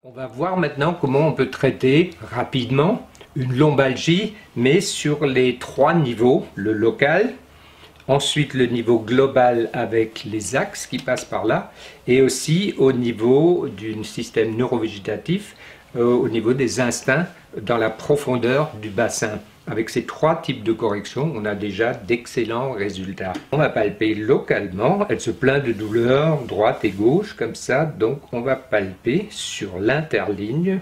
On va voir maintenant comment on peut traiter rapidement une lombalgie, mais sur les trois niveaux, le local, ensuite le niveau global avec les axes qui passent par là, et aussi au niveau du système neurovégétatif, au niveau des instincts, dans la profondeur du bassin. Avec ces trois types de corrections, on a déjà d'excellents résultats. On va palper localement, elle se plaint de douleur droite et gauche comme ça, donc on va palper sur l'interligne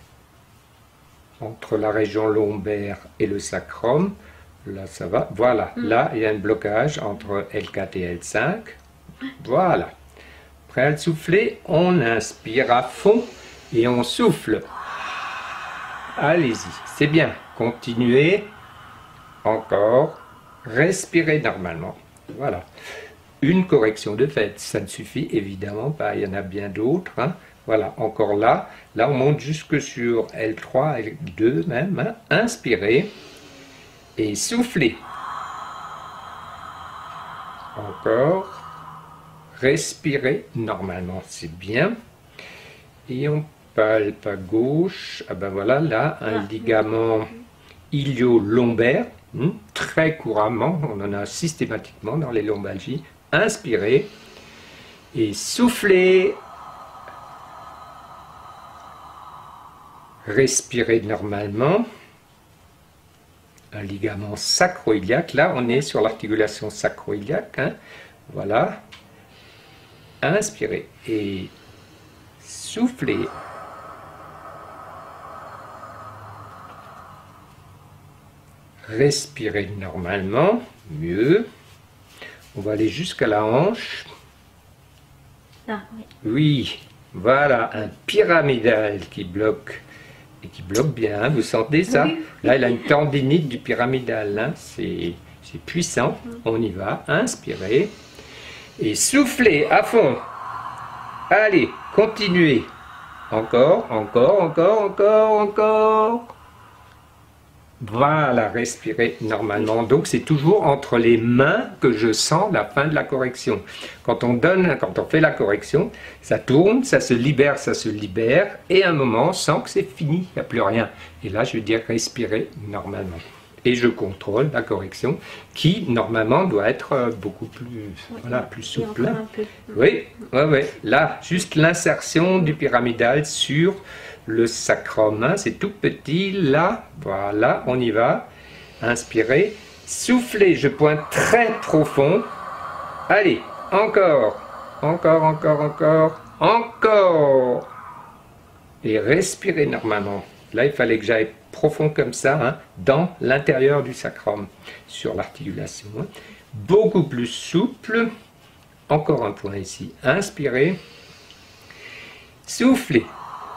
entre la région lombaire et le sacrum. Là ça va, voilà, là il y a un blocage entre L4 et L5, voilà. Prêt à le souffler, on inspire à fond et on souffle. Allez-y, c'est bien. Continuez, encore, respirez normalement. Voilà. Une correction de fait, ça ne suffit évidemment pas, il y en a bien d'autres. Hein. Voilà, encore là, on monte jusque sur L3, L2 même. Hein. Inspirez et soufflez. Encore, respirez normalement, c'est bien. Et on palpe à gauche, ah ben voilà, là, un ligament ilio-lombaire, très couramment, on en a systématiquement dans les lombalgies. Inspirez et soufflez. Respirez normalement. Un ligament sacro-iliaque, là on est sur l'articulation sacro-iliaque, hein. Voilà. Inspirez et soufflez. Respirez normalement, mieux. On va aller jusqu'à la hanche. Ah, oui. Oui, voilà, un pyramidal qui bloque. Et qui bloque bien, hein, vous sentez ça? Oui. Là, il a une tendinite du pyramidal, hein, c'est puissant. On y va, inspirez. Et soufflez à fond. Allez, continuez. Encore, encore, encore, encore, encore. Voilà, respirez normalement. Donc c'est toujours entre les mains que je sens la fin de la correction. Quand on fait la correction, ça tourne, ça se libère, et à un moment, on sent que c'est fini, il n'y a plus rien. Et là, je veux dire respirer normalement. Et je contrôle la correction qui, normalement, doit être beaucoup plus, voilà, plus souple. Oui, ouais. Là, juste l'insertion du pyramidal sur le sacrum, hein, c'est tout petit, là, voilà, on y va. Inspirez, soufflez, je pointe très profond. Allez, encore, encore, encore, encore, encore. Et respirez normalement. Là, il fallait que j'aille profond comme ça, hein, dans l'intérieur du sacrum, sur l'articulation. Hein. Beaucoup plus souple. Encore un point ici. Inspirez. Soufflez.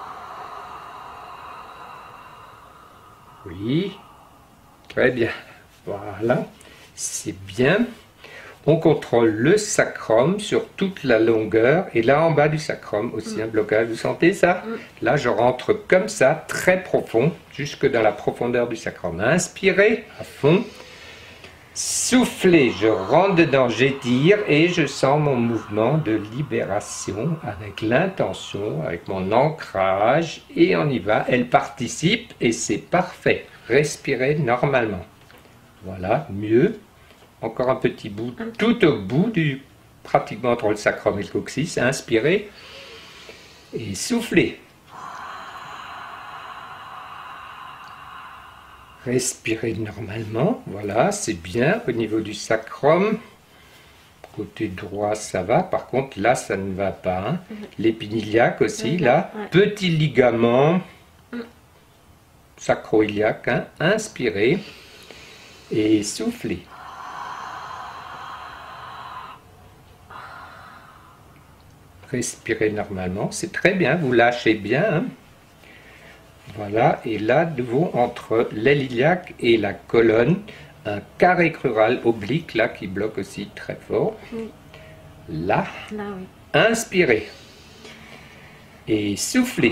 Oui. Très bien. Voilà. C'est bien. On contrôle le sacrum sur toute la longueur et là en bas du sacrum aussi un blocage. Vous sentez ça? Là je rentre comme ça, très profond, jusque dans la profondeur du sacrum. Inspirez à fond. Soufflez, je rentre dedans, j'étire et je sens mon mouvement de libération avec l'intention, avec mon ancrage et on y va. Elle participe et c'est parfait. Respirez normalement. Voilà, mieux. Encore un petit bout, tout au bout, pratiquement entre le sacrum et le coccyx. Inspirez et soufflez. Respirez normalement, voilà, c'est bien au niveau du sacrum. Côté droit, ça va, par contre là, ça ne va pas. Hein. L'épiniliaque aussi, là, petit ligament sacro-iliaque. Hein. Inspirez et soufflez. Respirez normalement, c'est très bien, vous lâchez bien. Hein. Voilà, et là, de nouveau, entre l'aile iliaque et la colonne, un carré crural oblique, là, qui bloque aussi très fort. Oui. Là, Là, oui. Inspirez. Et soufflez.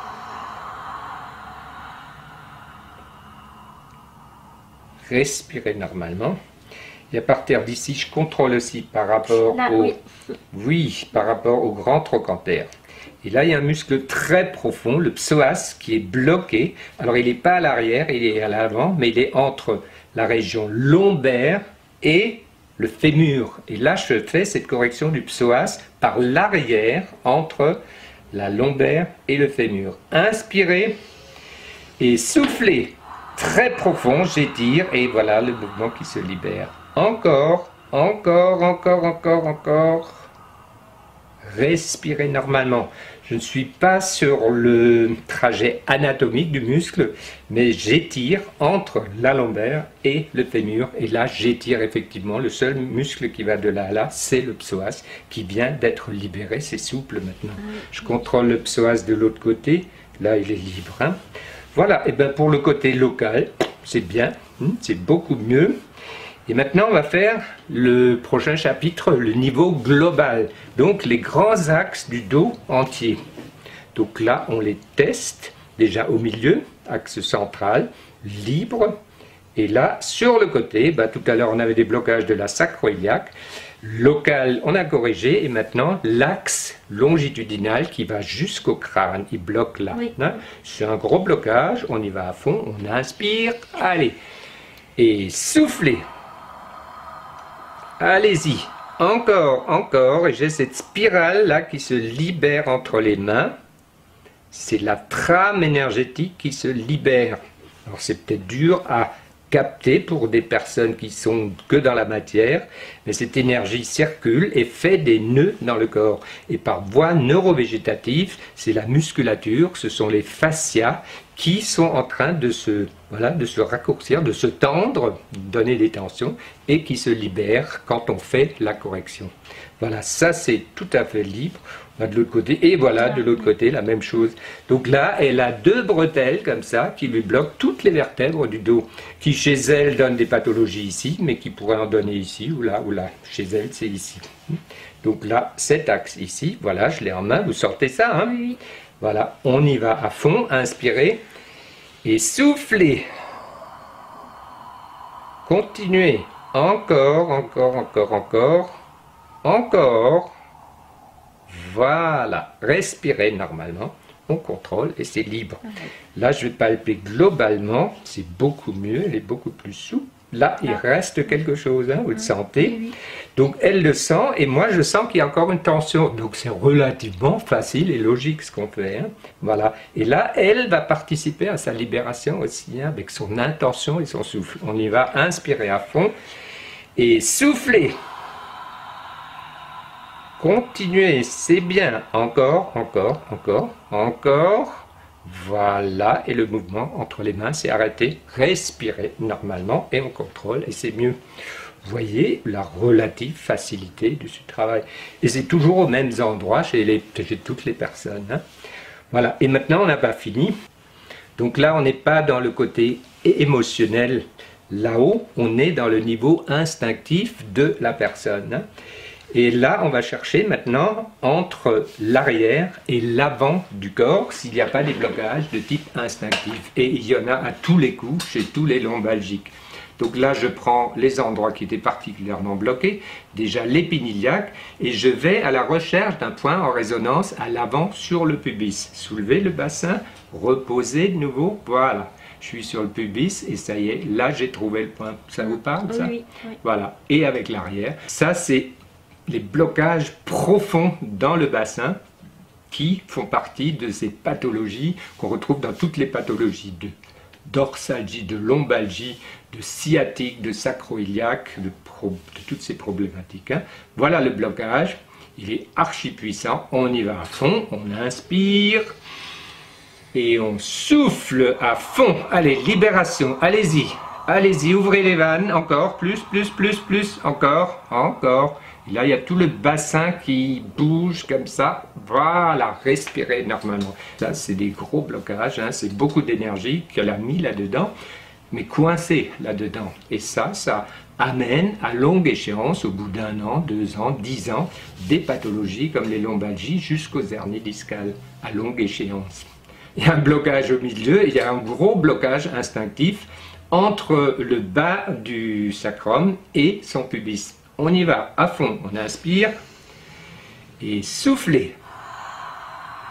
Respirez normalement. Et à partir d'ici, je contrôle aussi par rapport là, au... oui. Oui, par rapport au grand trochanter. Et là, il y a un muscle très profond, le psoas, qui est bloqué. Alors, il n'est pas à l'arrière, il est à l'avant, mais il est entre la région lombaire et le fémur. Et là, je fais cette correction du psoas par l'arrière, entre la lombaire et le fémur. Inspirez et soufflez. Très profond, j'étire, et voilà le mouvement qui se libère. Encore, encore, encore, encore, encore. Respirez normalement. Je ne suis pas sur le trajet anatomique du muscle, mais j'étire entre la lombaire et le fémur. Et là, j'étire effectivement. Le seul muscle qui va de là à là, c'est le psoas qui vient d'être libéré. C'est souple maintenant. Je contrôle le psoas de l'autre côté. Là, il est libre. Hein. Voilà. Et bien pour le côté local, c'est bien. C'est beaucoup mieux. Et maintenant, on va faire le prochain chapitre, le niveau global. Donc, les grands axes du dos entier. Donc là, on les teste. Déjà au milieu, axe central, libre. Et là, sur le côté, tout à l'heure, on avait des blocages de la sacro-iliaque. Local, on a corrigé. Et maintenant, l'axe longitudinal qui va jusqu'au crâne. Il bloque là. Oui. C'est un gros blocage. On y va à fond. On inspire. Allez. Et soufflez. Allez-y, encore, encore, et j'ai cette spirale là qui se libère entre les mains. C'est la trame énergétique qui se libère. Alors c'est peut-être dur à capter pour des personnes qui sont que dans la matière, mais cette énergie circule et fait des nœuds dans le corps. Et par voie neurovégétative, c'est la musculature, ce sont les fascias qui sont en train de se raccourcir, de se tendre, donner des tensions, et qui se libèrent quand on fait la correction. Voilà, ça c'est tout à fait libre. On va de l'autre côté, et voilà, de l'autre côté, la même chose. Donc là, elle a deux bretelles comme ça, qui lui bloquent toutes les vertèbres du dos, qui chez elle donnent des pathologies ici, mais qui pourraient en donner ici, ou là, ou là. Chez elle, c'est ici. Donc là, cet axe ici, voilà, je l'ai en main, vous sortez ça, hein? Oui. Voilà, on y va à fond, inspirez et soufflez. Continuez, encore, encore, encore, encore, encore. Voilà, respirez normalement, on contrôle et c'est libre. Là, je vais palper globalement, c'est beaucoup mieux, elle est beaucoup plus souple. Là, il reste quelque chose, hein, vous le sentez. Oui. Donc, elle le sent et moi, je sens qu'il y a encore une tension. Donc, c'est relativement facile et logique ce qu'on fait. Hein. Voilà. Et là, elle va participer à sa libération aussi, hein, avec son intention et son souffle. On y va, inspirer à fond et souffler. Continuez, c'est bien. Encore, encore, encore, encore. Voilà, et le mouvement entre les mains s'est arrêté. Respirez normalement et on contrôle et c'est mieux. Vous voyez la relative facilité de ce travail. Et c'est toujours aux mêmes endroits chez toutes les personnes. Hein. Voilà, et maintenant on n'a pas fini. Donc là, on n'est pas dans le côté émotionnel. Là-haut, on est dans le niveau instinctif de la personne. Hein. Et là, on va chercher maintenant entre l'arrière et l'avant du corps s'il n'y a pas des blocages de type instinctif. Et il y en a à tous les coups chez tous les lombalgiques. Donc là, je prends les endroits qui étaient particulièrement bloqués, déjà l'épiniliaque, et je vais à la recherche d'un point en résonance à l'avant sur le pubis. Soulevez le bassin, reposez de nouveau, voilà. Je suis sur le pubis et ça y est, là j'ai trouvé le point. Ça vous parle ça? Oui, oui. Voilà, et avec l'arrière. Ça c'est les blocages profonds dans le bassin qui font partie de ces pathologies qu'on retrouve dans toutes les pathologies de dorsalgie, de lombalgie, de sciatique, de sacro-iliaque, de toutes ces problématiques. Hein. Voilà le blocage, il est archi puissant, on y va à fond, on inspire et on souffle à fond. Allez, libération, allez-y, allez-y, ouvrez les vannes, encore, plus, encore, encore. Et là, il y a tout le bassin qui bouge comme ça. Voilà, respirez normalement. Ça, c'est des gros blocages, hein. C'est beaucoup d'énergie qu'elle a mis là-dedans, mais coincé là-dedans. Et ça amène à longue échéance, au bout d'1 an, 2 ans, 10 ans, des pathologies comme les lombalgies jusqu'aux hernies discales, à longue échéance. Il y a un blocage au milieu, il y a un gros blocage instinctif entre le bas du sacrum et son pubis. On y va à fond, on inspire et soufflez.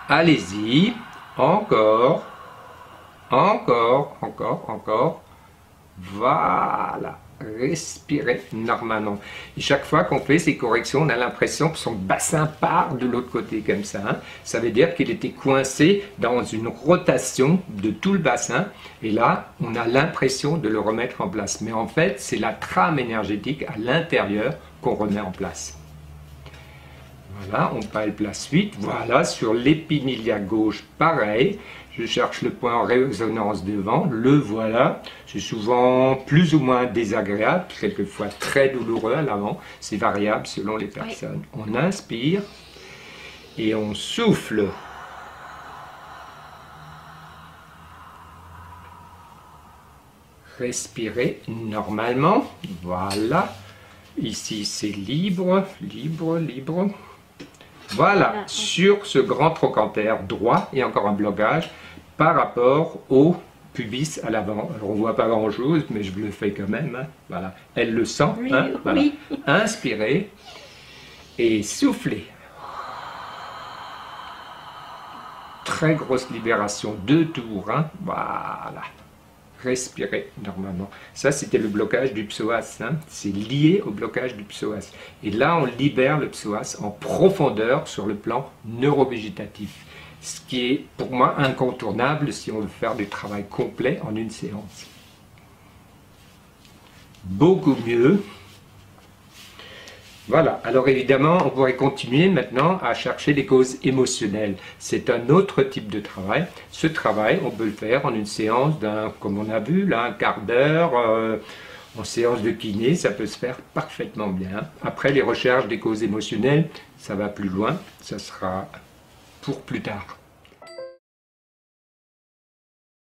Allez-y, encore, encore, encore, encore. Voilà, respirez normalement. Et chaque fois qu'on fait ces corrections, on a l'impression que son bassin part de l'autre côté comme ça. Hein. Ça veut dire qu'il était coincé dans une rotation de tout le bassin. Et là, on a l'impression de le remettre en place. Mais en fait, c'est la trame énergétique à l'intérieur qu'on remet en place. Voilà, on palpe la suite. Voilà, sur l'épinilia gauche, pareil. Je cherche le point en résonance devant, le voilà. C'est souvent plus ou moins désagréable, quelquefois très douloureux à l'avant. C'est variable selon les personnes. Oui. On inspire et on souffle. Respirez normalement. Voilà. Ici, c'est libre, libre, libre. Voilà, sur ce grand trochanter droit, il y a encore un blocage par rapport au pubis à l'avant. Alors on ne voit pas grand chose, mais je le fais quand même. Hein. Voilà. Elle le sent. Oui, hein. Voilà. Oui. Inspirez et soufflez. Très grosse libération, 2 tours. Hein. Voilà. Respirez normalement. Ça, c'était le blocage du psoas. Hein. C'est lié au blocage du psoas. Et là, on libère le psoas en profondeur sur le plan neurovégétatif. Ce qui est, pour moi, incontournable si on veut faire du travail complet en une séance. Beaucoup mieux. Voilà, alors évidemment, on pourrait continuer maintenant à chercher les causes émotionnelles. C'est un autre type de travail. Ce travail, on peut le faire en une séance comme on a vu, là, un quart d'heure, en séance de kiné, ça peut se faire parfaitement bien. Après, les recherches des causes émotionnelles, ça va plus loin, ça sera pour plus tard.